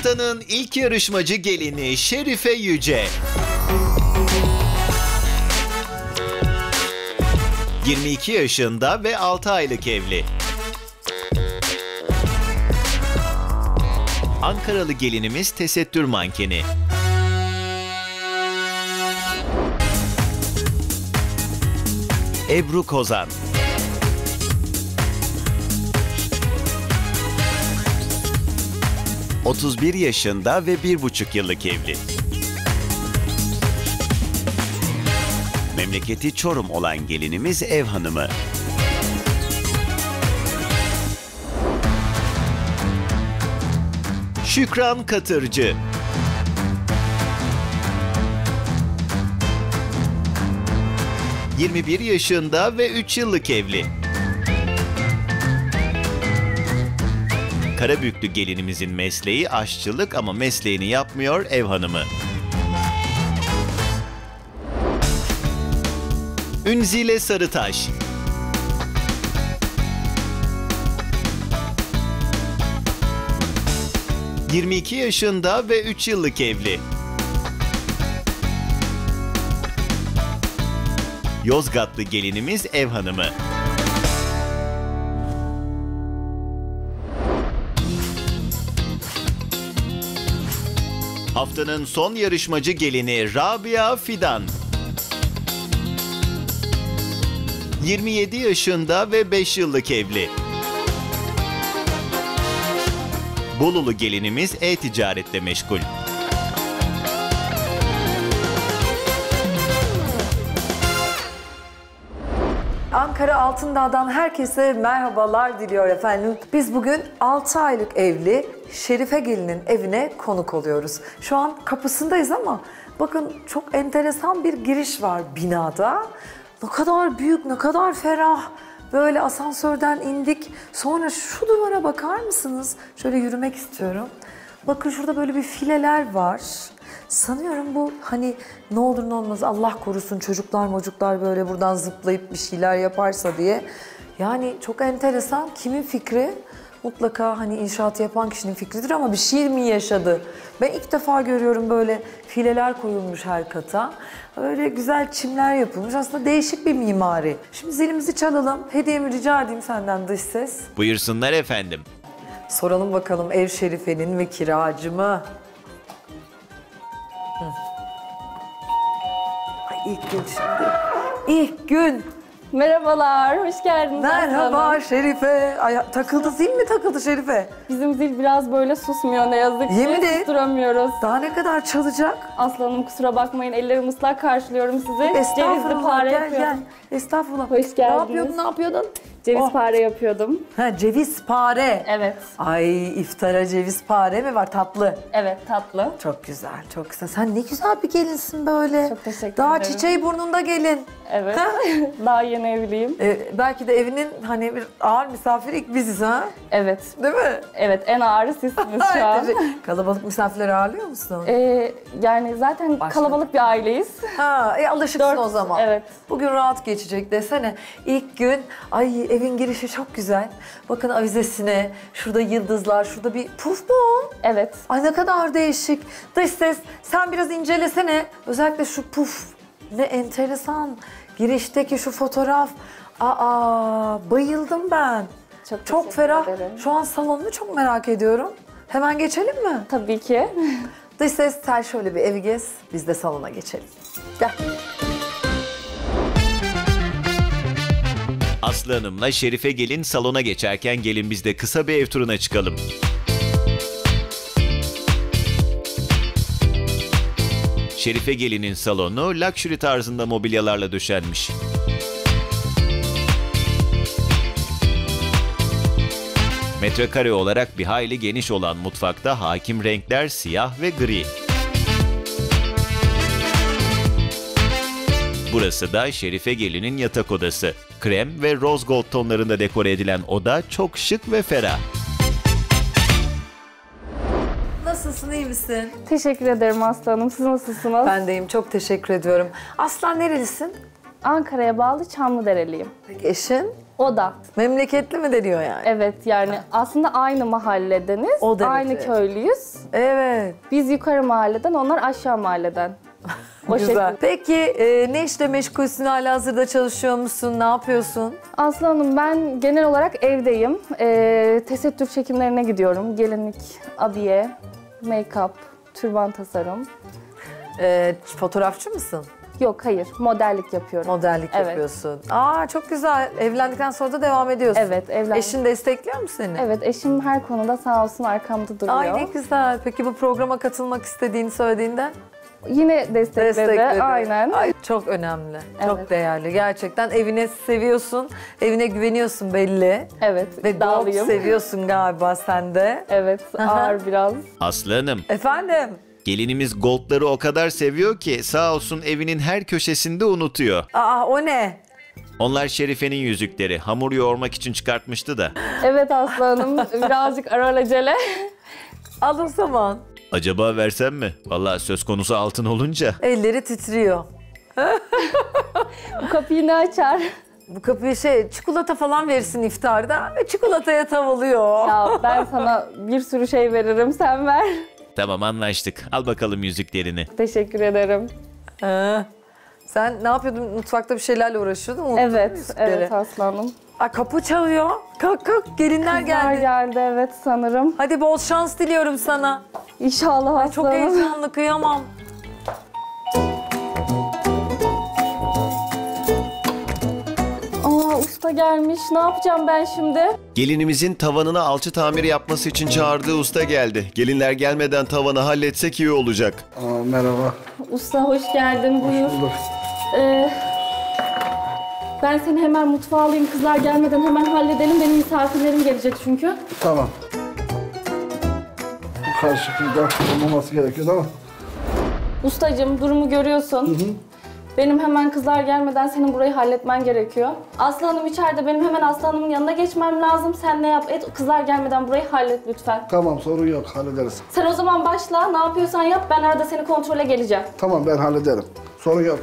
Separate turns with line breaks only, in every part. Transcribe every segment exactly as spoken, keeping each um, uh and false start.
Haftanın ilk yarışmacı gelini Şerife Yüce. yirmi iki yaşında ve altı aylık evli. Ankaralı gelinimiz tesettür mankeni. Ebru Kozan. otuz bir yaşında ve bir buçuk yıllık evli. Memleketi Çorum olan gelinimiz ev hanımı. Şükran Katırcı. yirmi bir yaşında ve üç yıllık evli. Karabüklü gelinimizin mesleği aşçılık ama mesleğini yapmıyor, ev hanımı. Ünzile Sarıtaş. yirmi iki yaşında ve üç yıllık evli. Yozgatlı gelinimiz ev hanımı. Haftanın son yarışmacı gelini Rabia Fidan. yirmi yedi yaşında ve beş yıllık evli. Bolulu gelinimiz e-ticaretle meşgul.
Ankara Altındağ'dan herkese merhabalar diliyor efendim. Biz bugün altı aylık evli Şerife gelinin evine konuk oluyoruz. Şu an kapısındayız ama bakın çok enteresan bir giriş var binada. Ne kadar büyük, ne kadar ferah. Böyle asansörden indik. Sonra şu duvara bakar mısınız? Şöyle yürümek istiyorum. Bakın şurada böyle bir fileler var. Sanıyorum bu hani ne olur ne olmaz Allah korusun çocuklar mocuklar böyle buradan zıplayıp bir şeyler yaparsa diye. Yani çok enteresan. Kimin fikri? Mutlaka hani inşaat yapan kişinin fikridir ama bir şiir mi yaşadı? Ben ilk defa görüyorum böyle fileler koyulmuş her kata. Öyle güzel çimler yapılmış. Aslında değişik bir mimari. Şimdi zilimizi çalalım. Hediyemi rica edeyim senden dış ses.
Buyursunlar efendim.
Soralım bakalım ev Şerife'nin mi kiracı mı? Hı. Ay ilk gün şimdi. İlk gün.
Merhabalar, hoş geldiniz.
Merhaba
Aslanım.
Şerife. Ay, takıldı zil mi takıldı Şerife?
Bizim zil biraz böyle susmuyor ne yazık ki.
Yemin et.
Susturamıyoruz.
Daha ne kadar çalacak?
Aslanım kusura bakmayın, ellerim ıslak karşılıyorum sizi. Cevizli
Estağfurullah
pare
gel
yapıyorum.
gel. Estağfurullah.
Hoş geldiniz.
Ne yapıyordun ne yapıyordun?
Ceviz
Oh.
pare yapıyordum.
Ha, ceviz pare.
Evet.
Ay iftara ceviz pare mi var tatlı?
Evet, tatlı.
Çok güzel, çok güzel. Sen ne güzel bir gelinsin böyle.
Çok teşekkür
Daha
ederim.
çiçeği burnunda gelin.
Evet.
Ha?
Daha yeni evliyim.
Ee, belki de evinin hani bir ağır misafiri ilk biziz ha?
Evet.
Değil mi?
Evet, en ağırı sizsiniz şu an.
Kalabalık misafirleri ağırlıyor musun?
Ee, yani zaten
Başladık.
kalabalık bir aileyiz.
Ha, e, alışıksın
Dört,
o zaman.
evet.
Bugün rahat geçecek desene. İlk gün, ay evin girişi çok güzel. Bakın avizesine, şurada yıldızlar, şurada bir puf bu.
Evet.
Ay ne kadar değişik. Dış ses, sen biraz incelesene. Özellikle şu puf. Ne enteresan. Girişteki şu fotoğraf. Aa, bayıldım ben.
Çok,
Çok
teşekkür
ferah.
ederim.
Şu an salonunu çok merak ediyorum. Hemen geçelim mi?
Tabii ki.
Dış ses, sen şöyle bir evi gez. Biz de salona geçelim. Gel.
Aslı Hanım'la Şerife gelin salona geçerken gelin biz de kısa bir ev turuna çıkalım. Şerife gelinin salonu luxury tarzında mobilyalarla döşenmiş. Metrekare olarak bir hayli geniş olan mutfakta hakim renkler siyah ve gri. Burası da Şerife gelinin yatak odası. Krem ve rose gold tonlarında dekore edilen oda çok şık ve ferah.
Nasılsın, iyi misin?
Teşekkür ederim Aslı Hanım. Siz nasılsınız?
Ben deyim, çok teşekkür ediyorum. Aslan nerelisin?
Ankara'ya bağlı Çamlıdereliyim.
Peki eşin?
O da.
Memleketli mi deniyor yani?
Evet yani aslında aynı mahalledeniz.
O derece.
Aynı köylüyüz.
Evet.
Biz yukarı mahalleden, onlar aşağı mahalleden. O
Güzel.
şekilde.
Peki e, ne işle meşgulsün? Halihazırda çalışıyor musun? Ne yapıyorsun?
Aslı Hanım, ben genel olarak evdeyim. Ee, tesettür çekimlerine gidiyorum. Gelinlik, abiye, make-up, türban tasarım.
E, fotoğrafçı mısın?
Yok hayır, modellik yapıyorum.
Modellik
Evet.
yapıyorsun. Aa çok güzel. Evlendikten sonra da devam ediyorsun.
Evet, evlendim.
Eşin destekliyor mu seni?
Evet, eşim her konuda sağ olsun arkamda duruyor.
Ay ne güzel. Peki bu programa katılmak istediğini söylediğinde?
Yine destekledi,
Destekledi.
aynen.
Ay, çok önemli. Çok
Evet.
değerli. Gerçekten evine seviyorsun. Evine güveniyorsun belli.
Evet,
Ve gold
dağılıyım.
seviyorsun galiba sen de.
Evet,
Aha.
ağır biraz.
Aslı Hanım,
Efendim?
gelinimiz goldları o kadar seviyor ki sağ olsun evinin her köşesinde unutuyor.
Aa o ne?
Onlar Şerife'nin yüzükleri. Hamur yoğurmak için çıkartmıştı da.
Evet Aslı Hanım, birazcık aralacele.
Al o zaman.
Acaba versem mi? Vallahi söz konusu altın olunca.
Elleri titriyor.
Bu kapıyı ne açar?
Bu kapıyı şey çikolata falan verirsin iftarda ve çikolataya tavalıyor.
Ya ben sana bir sürü şey veririm, sen ver.
Tamam anlaştık. Al bakalım yüzüklerini.
Teşekkür ederim.
Ha. Sen ne yapıyordun? Mutfakta bir şeylerle uğraşıyordun. Unuttun mu
Evet,
yüzükleri?
evet Aslı Hanım.
Aa, kapı çalıyor. Kalk kalk gelinler
Kızlar
geldi.
geldi, evet sanırım.
Hadi bol şans diliyorum sana.
İnşallah Aslı
Çok
Hanım.
heyecanlı kıyamam.
Aa, usta gelmiş, ne yapacağım ben şimdi?
Gelinimizin tavanına alçı tamiri yapması için çağırdığı usta geldi. Gelinler gelmeden tavanı halletsek iyi olacak.
Aa, merhaba.
Usta hoş geldin, buyur.
Bulduk.
Ee, ben seni hemen mutfağa alayım, kızlar gelmeden hemen halledelim. Benim misafirlerim gelecek çünkü.
Tamam. Bu karışıklıkta olmaması gerekiyordu ama.
Ustacığım, durumu görüyorsun. Benim hemen kızlar gelmeden senin burayı halletmen gerekiyor. Aslı Hanım içeride, benim hemen Aslı Hanım'ın yanına geçmem lazım. Sen ne yap et, kızlar gelmeden burayı hallet lütfen.
Tamam, sorun yok, hallederiz.
Sen o zaman başla, ne yapıyorsan yap. Ben arada seni kontrole geleceğim.
Tamam, ben hallederim. Sorun yok.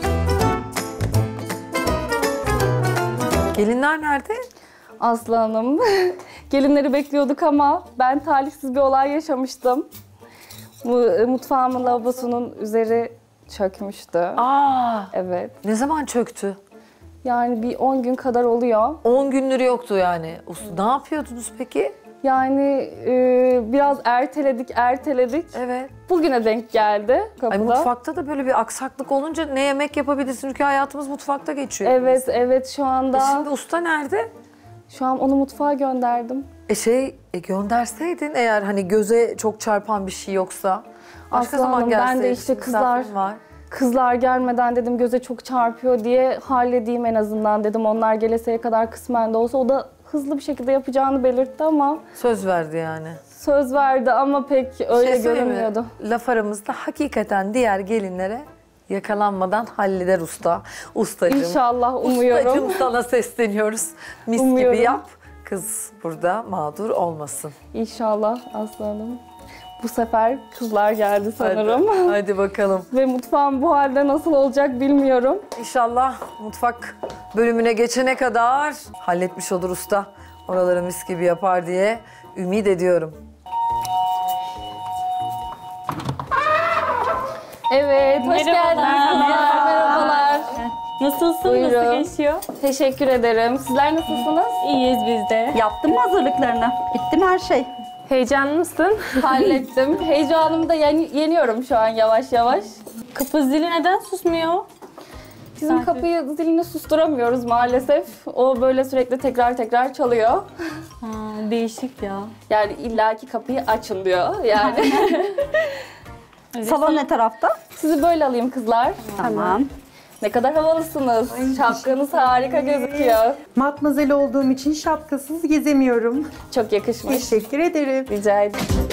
Gelinler nerede?
Aslı Hanım, gelinleri bekliyorduk ama ben talihsiz bir olay yaşamıştım. Bu e, mutfağımın lavabosunun üzeri çökmüştü.
Aa,
Evet.
ne zaman çöktü?
Yani bir on gün kadar oluyor.
on gündür yoktu yani. Usta, ne yapıyordunuz peki?
Yani e, biraz erteledik, erteledik.
Evet.
Bugüne denk geldi kapıda.
Ay mutfakta da böyle bir aksaklık olunca ne yemek yapabilirsin? Çünkü hayatımız mutfakta geçiyor.
Evet, evet şu anda.
E şimdi usta nerede?
Şu an onu mutfağa gönderdim.
E şey e gönderseydin eğer hani göze çok çarpan bir şey yoksa. Başka
Aslı
zaman
Hanım, ben de
gelseydin,
işte kızlar-
misafirim var.
Kızlar gelmeden dedim göze çok çarpıyor diye halledeyim en azından dedim. Onlar geleseye kadar kısmen de olsa, o da hızlı bir şekilde yapacağını belirtti ama
Söz verdi yani.
söz verdi ama pek öyle
Şey söyleyeyim mi?
görünmüyordu.
Laf aramızda hakikaten diğer gelinlere yakalanmadan halleder usta. Ustacığım.
İnşallah, umuyorum.
Ustacığım sana sesleniyoruz. Mis
Umuyorum.
gibi yap. Kız burada mağdur olmasın.
İnşallah Aslı Hanım. Bu sefer kızlar geldi sanırım.
Hadi, hadi bakalım.
Ve mutfağım bu halde nasıl olacak bilmiyorum.
İnşallah mutfak bölümüne geçene kadar halletmiş olur usta. Oraları mis gibi yapar diye ümit ediyorum.
Evet, hoş geldiniz kızlar. Merhabalar.
Nasılsın?
Buyurun.
Nasıl geçiyor?
Teşekkür ederim. Sizler nasılsınız?
İyiyiz biz de. Yaptın mı hazırlıklarını? Bitti mi her şey?
Heyecanlı mısın? Hallettim. Heyecanımı da yeni- yeniyorum şu an yavaş yavaş.
Kapı zili neden susmuyor?
Bizim
Sakin.
kapıyı zilini susturamıyoruz maalesef. O böyle sürekli tekrar tekrar çalıyor.
Ha, değişik ya.
Yani illaki kapıyı açın diyor yani.
Salon ne tarafta?
Sizi böyle alayım kızlar.
Tamam.
Ne kadar havalısınız. Şapkanız harika gözüküyor.
Matmazel olduğum için şapkasız gezemiyorum.
Çok yakışmış.
Teşekkür ederim.
Rica ederim.